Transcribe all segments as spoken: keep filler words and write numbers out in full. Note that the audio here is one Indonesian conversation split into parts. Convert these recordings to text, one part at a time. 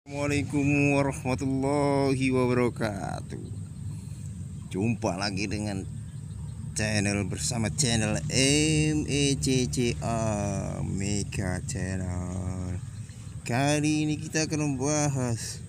Assalamualaikum warahmatullahi wabarakatuh. Jumpa lagi dengan channel bersama channel M E C C A Mega Channel. Kali ini kita akan membahas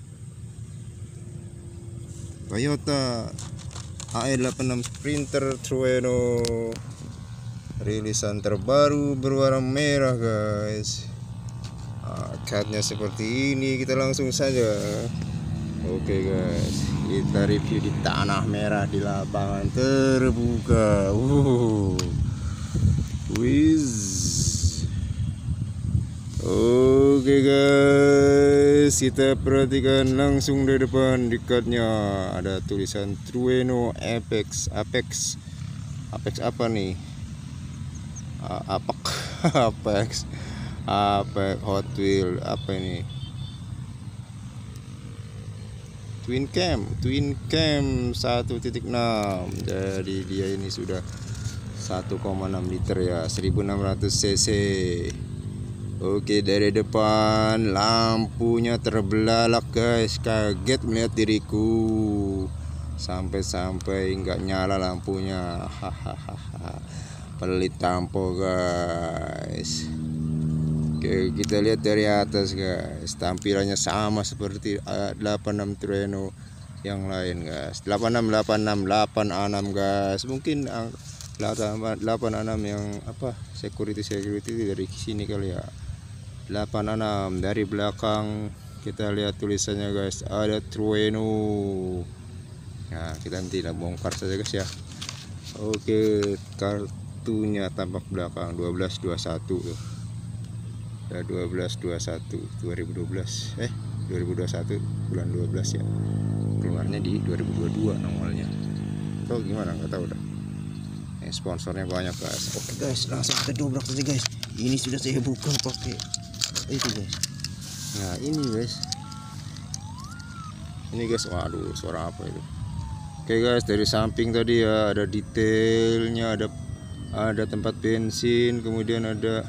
Toyota A E delapan enam Sprinter Trueno, rilisan terbaru berwarna merah guys. Catnya seperti ini, kita langsung saja. Oke guys, kita review di tanah merah di lapangan terbuka. Uh, Wiz. Oke guys, kita perhatikan langsung dari depan. Dekatnya ada tulisan Trueno Apex. Apex Apex apa nih? Uh, Apak Apex apa Hot Wheel apa ini, Twin Cam Twin Cam satu titik enam. Jadi dia ini sudah satu koma enam liter ya, seribu enam ratus cc. Oke, dari depan lampunya terbelalak guys, kaget melihat diriku sampai-sampai nggak nyala lampunya. Hahaha, pelit tampo guys. Oke, kita lihat dari atas guys, tampilannya sama seperti delapan enam Trueno yang lain guys. delapan enam delapan enam delapan enam guys. Mungkin delapan enam yang apa, security security dari sini kali ya. delapan enam dari belakang kita lihat tulisannya guys, ada Trueno. Nah, kita nanti bongkar saja guys ya. Oke, kartunya tampak belakang dua belas dua puluh satu tuh. Ya, dua belas dua puluh satu dua ribu dua belas eh dua ribu dua puluh satu bulan dua belas ya, keluarnya di dua ribu dua puluh dua nongolnya. Tuh gimana nggak tahu dah. Eh, sponsornya banyak guys. Oke guys, langsung kita dobrak saja guys. Ini sudah saya buka pakai itu guys. Nah ini guys, ini guys, waduh suara apa itu. Oke guys, dari samping tadi ya ada detailnya, ada ada tempat bensin, kemudian ada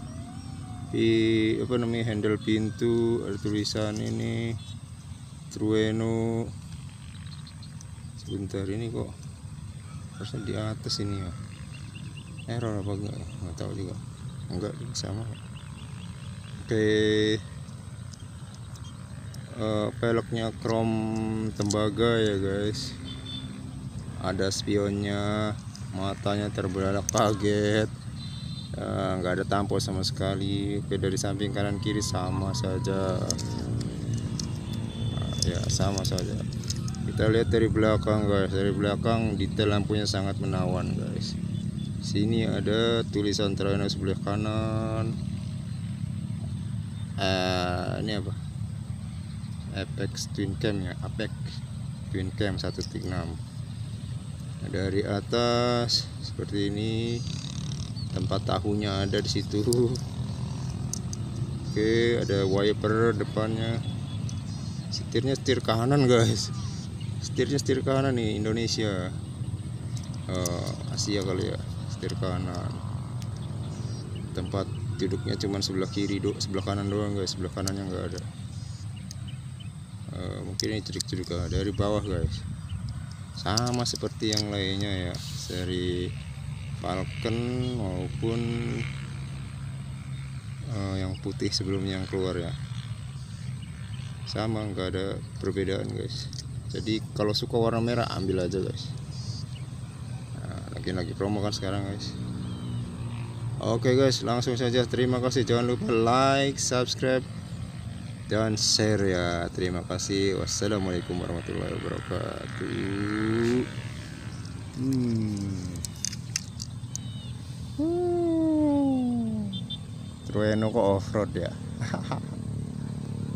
di apa namanya, handle pintu, ada tulisan ini Trueno. Sebentar, ini kok harusnya di atas ini ya, error apa enggak, nggak tahu juga. Enggak, sama. Oke, uh, peleknya krom tembaga ya guys, ada spionnya, matanya terbelalak kaget. Uh, nggak ada tampol sama sekali. Oke, dari samping kanan kiri sama saja. Nah, ya sama saja. Kita lihat dari belakang guys, dari belakang detail lampunya sangat menawan guys. Sini ada tulisan Trueno sebelah kanan. Uh, ini apa? Apex Twin Cam ya, Apex Twin Cam satu titik enam. Dari atas seperti ini, tempat tahunya ada di situ. Oke, ada wiper depannya. Setirnya setir kanan guys. Setirnya setir kanan nih, Indonesia. Uh, Asia kali ya, setir kanan. Tempat duduknya cuma sebelah kiri, do, sebelah kanan doang guys. Sebelah kanannya nggak ada. Uh, mungkin ini trik-trik dari bawah guys. Sama seperti yang lainnya ya, seri Falcon maupun uh, yang putih sebelumnya yang keluar ya, sama, nggak ada perbedaan guys. Jadi kalau suka warna merah ambil aja guys. Nah, lagi-lagi promo kan sekarang guys. Oke guys, langsung saja, terima kasih, jangan lupa like, subscribe, dan share ya. Terima kasih. Wassalamualaikum warahmatullahi wabarakatuh. hmm. Trueno kok off-road ya.